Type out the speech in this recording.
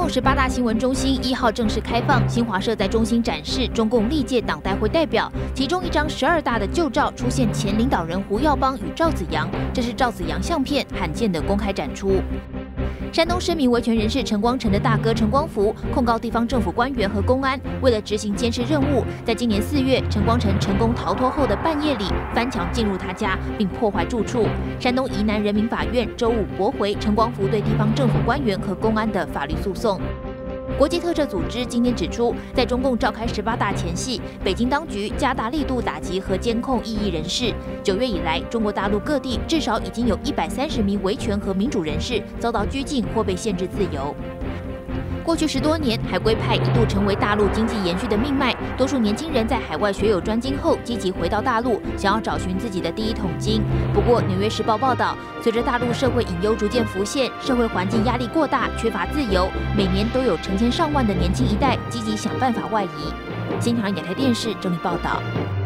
共18大新闻中心1号正式开放，新华社在中心展示中共历届党代会代表，其中一张12大的旧照出现前领导人胡耀邦与赵紫阳，这是赵紫阳相片罕见的公开展出。 山东知名维权人士陈光诚的大哥陈光福控告地方政府官员和公安，为了执行监视任务，在今年4月，陈光诚成功逃脱后的半夜里翻墙进入他家，并破坏住处。山东宜南人民法院周五驳回陈光福对地方政府官员和公安的法律诉讼。 国际特赦组织今天指出，在中共召开18大前夕，北京当局加大力度打击和监控异议人士。9月以来，中国大陆各地至少已经有130名维权和民主人士遭到拘禁或被限制自由。 过去10多年，海归派一度成为大陆经济延续的命脉。多数年轻人在海外学有专精后，积极回到大陆，想要找寻自己的第一桶金。不过，《纽约时报》报道，随着大陆社会隐忧逐渐浮现，社会环境压力过大，缺乏自由，每年都有成千上万的年轻一代积极想办法外移。新唐人亚太电视整理报道。